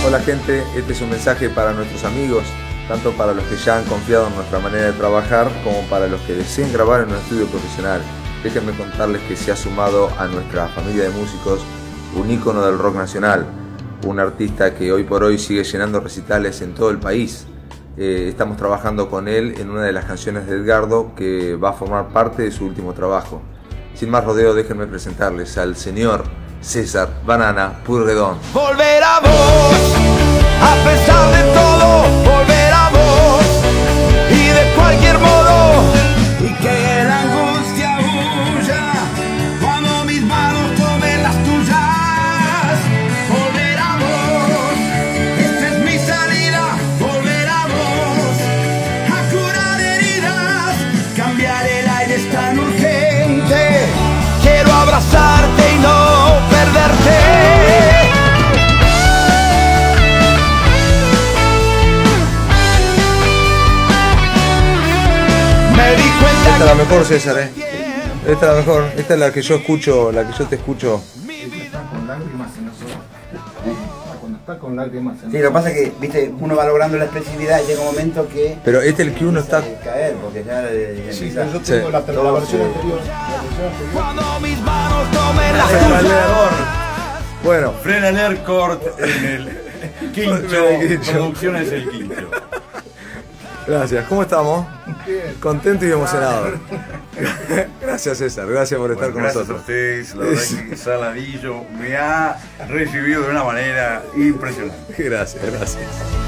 Hola gente, este es un mensaje para nuestros amigos, tanto para los que ya han confiado en nuestra manera de trabajar como para los que deseen grabar en un estudio profesional. Déjenme contarles que se ha sumado a nuestra familia de músicos un ícono del rock nacional, un artista que hoy por hoy sigue llenando recitales en todo el país. Estamos trabajando con él en una de las canciones de Edgardo que va a formar parte de su último trabajo. Sin más rodeo, déjenme presentarles al señor César Banana Pueyrredón. Volver a vos, a pesar de todo, volver a vos, y de cualquier modo, y que la angustia huya, cuando mis manos tomen las tuyas. Volver a vos, esta es mi salida, volver a vos, a curar heridas, cambiar el aire es tan urgente, quiero abrazarte y no perderte. Me di cuenta. Esta es la mejor, César, Esta es la mejor, esta es la que yo escucho, la que yo te escucho. Está con lágrimas en los ojos. Cuando está con lágrimas en los ojos. Sí, lo que pasa es que, viste, uno va logrando la expresividad y llega un momento que Pero este es el que uno está... caer, porque ya Sí, empieza. yo tengo la versión anterior. Cuando mis manos tomen las Frena tuyas. Bueno, Frena Lercort en el Quincho, Producciones El Quincho. gracias. ¿Cómo estamos? Bien. Contento y emocionado. Gracias, César. Gracias por estar con Gracias a nosotros. ustedes, la verdad que Saladillo me ha recibido de una manera impresionante. Gracias, gracias.